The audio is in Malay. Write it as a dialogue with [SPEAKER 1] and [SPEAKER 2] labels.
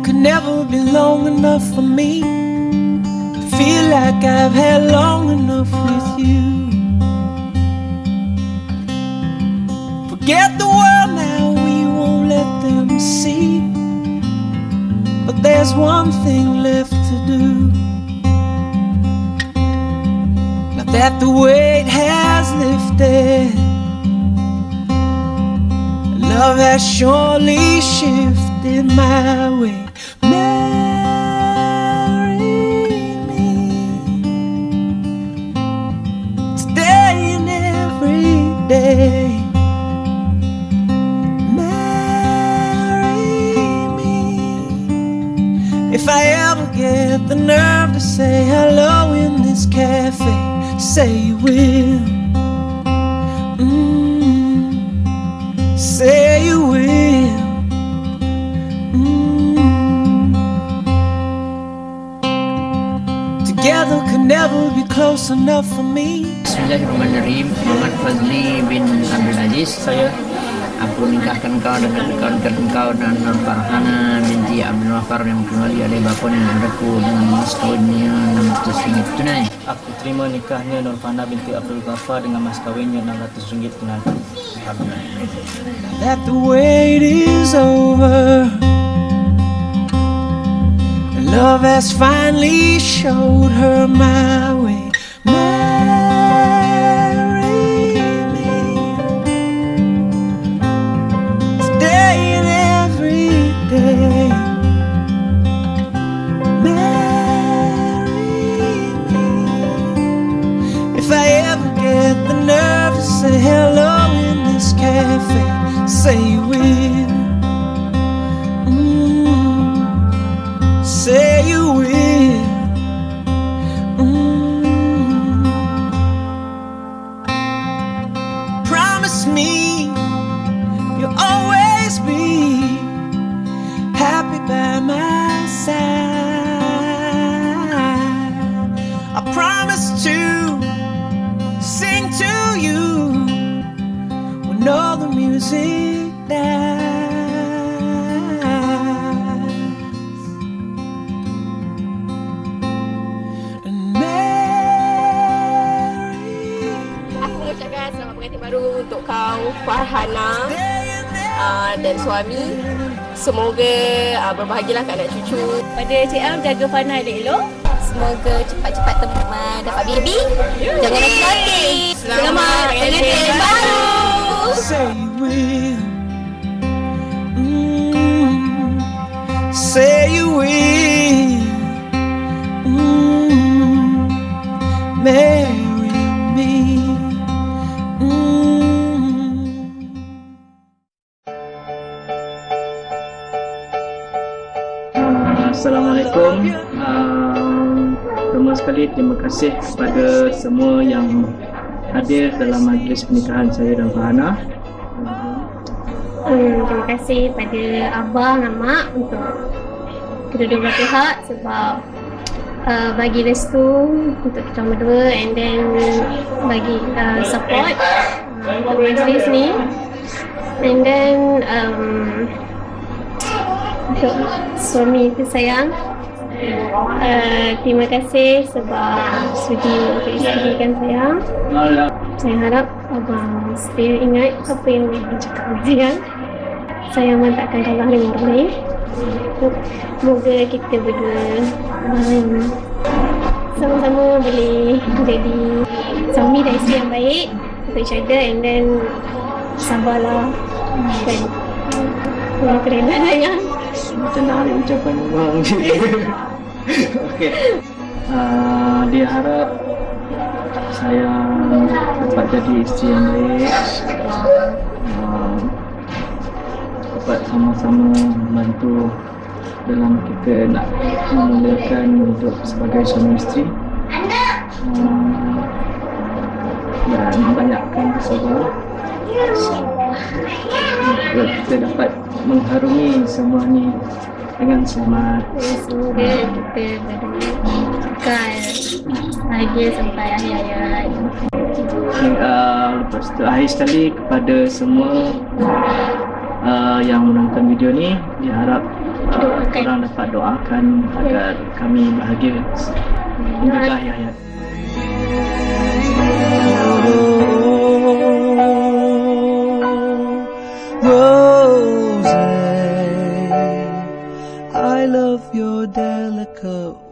[SPEAKER 1] could never be long enough for me to feel like I've had long enough with you. Forget the world now, we won't let them see. But there's one thing left to do. Now that the weight has lifted, love has surely shifted my way. Marry me today and every day. If I ever get the nerve to say hello in this cafe, say you will. Say you will. Together could never be close enough for me.
[SPEAKER 2] Bismillahirrahmanirrahim. Muhammad Fazli bin Abdul Aziz. Saya aku nikahkan kau dengan kau dan Nur Farhana binti Abdul Wafar yang kembali oleh bapa dan saudaraku dengan mas kawinnya RM600 tunai.
[SPEAKER 3] Aku terima nikahnya Nur Farhana binti Abdul Wafar dengan mas kawinnya RM600 tunai.
[SPEAKER 1] That the wait is over, love has finally showed her my way. Say hello in this cafe, say you will. Say you will. Promise me you'll always be happy by my side. I promise to sing to you when all the music dies. And Mary.
[SPEAKER 4] Aku mengucapkan selamat pengantin baru untuk kau, Farhana, dan suami. Semoga berbahagialah kat anak cucu.
[SPEAKER 5] Pada Cik Am, jaga Farhana elok-elok.
[SPEAKER 4] Semoga cepat-cepat dapat baby. Jangan nanti. Selamat pengantin baru.
[SPEAKER 1] Say you will. Say you will. Marry me.
[SPEAKER 3] Assalamualaikum. Pertama sekali terima kasih kepada semua yang hadir dalam majlis pernikahan saya dan Farhana.
[SPEAKER 5] Terima kasih pada abang dan mak untuk kedua-dua belah pihak sebab bagi restu untuk kita berdua, and then bagi support untuk majlis ni, and then untuk suami tersayang, terima kasih sebab sudi untuk isterikan saya. Saya harap abang setia ingat apa yang abang cakap tadi kan. Saya mantakkan Allah dengan baik. Semoga kita berdua sama-sama boleh jadi suami dan isteri yang baik untuk each other, and then sabarlah kan. Yang keren ya.
[SPEAKER 3] Macam nak ucapan abang. Okey. Dia harap saya dapat jadi isteri yang baik, dapat sama-sama membantu dalam kita nak memulakan hidup sebagai suami isteri, dan banyakkan bersabar agar kita dapat mengharungi semua ni dengan selamat.
[SPEAKER 5] Semoga kita kekal bahagia sampai akhir hayat.
[SPEAKER 3] Lepas tu akhir sekali kepada semua yang menonton video ni, diharap korang dapat doakan agar kami bahagia hingga ke akhir hayat.
[SPEAKER 1] Rose, I love your delicate